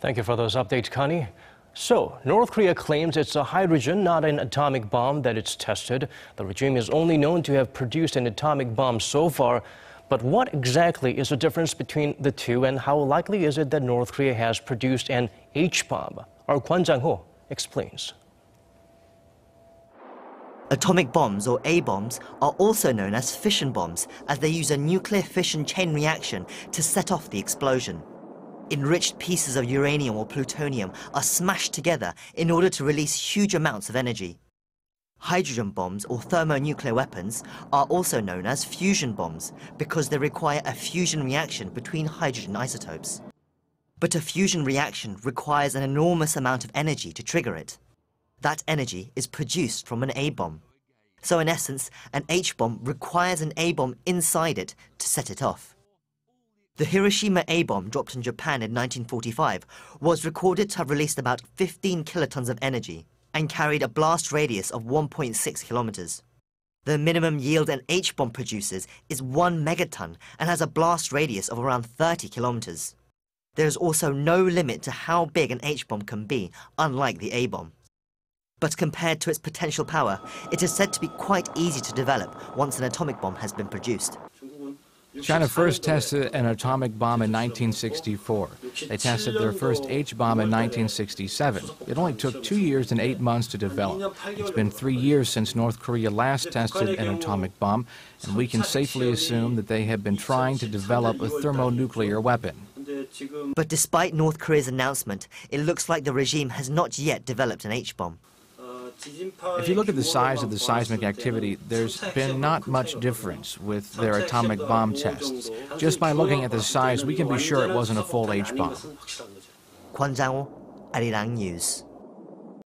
Thank you for those updates, Connie. So, North Korea claims it's a hydrogen, not an atomic bomb, that it's tested. The regime is only known to have produced an atomic bomb so far. But what exactly is the difference between the two, and how likely is it that North Korea has produced an H-bomb? Our Kwon Jang Ho explains. Atomic bombs, or A-bombs, are also known as fission bombs, as they use a nuclear fission chain reaction to set off the explosion. Enriched pieces of uranium or plutonium are smashed together in order to release huge amounts of energy. Hydrogen bombs, or thermonuclear weapons, are also known as fusion bombs because they require a fusion reaction between hydrogen isotopes. But a fusion reaction requires an enormous amount of energy to trigger it. That energy is produced from an A-bomb. So in essence, an H-bomb requires an A-bomb inside it to set it off. The Hiroshima A-bomb, dropped in Japan in 1945, was recorded to have released about 15 kilotons of energy and carried a blast radius of 1.6 kilometers. The minimum yield an H-bomb produces is 1 megaton and has a blast radius of around 30 kilometers. There is also no limit to how big an H-bomb can be, unlike the A-bomb. But compared to its potential power, it is said to be quite easy to develop once an atomic bomb has been produced. China first tested an atomic bomb in 1964. They tested their first H-bomb in 1967. It only took 2 years and 8 months to develop. It's been 3 years since North Korea last tested an atomic bomb, and we can safely assume that they have been trying to develop a thermonuclear weapon. But despite North Korea's announcement, it looks like the regime has not yet developed an H-bomb. If you look at the size of the seismic activity, there's been not much difference with their atomic bomb tests. Just by looking at the size, we can be sure it wasn't a full H-bomb. Kwon Jang Ho, Arirang News.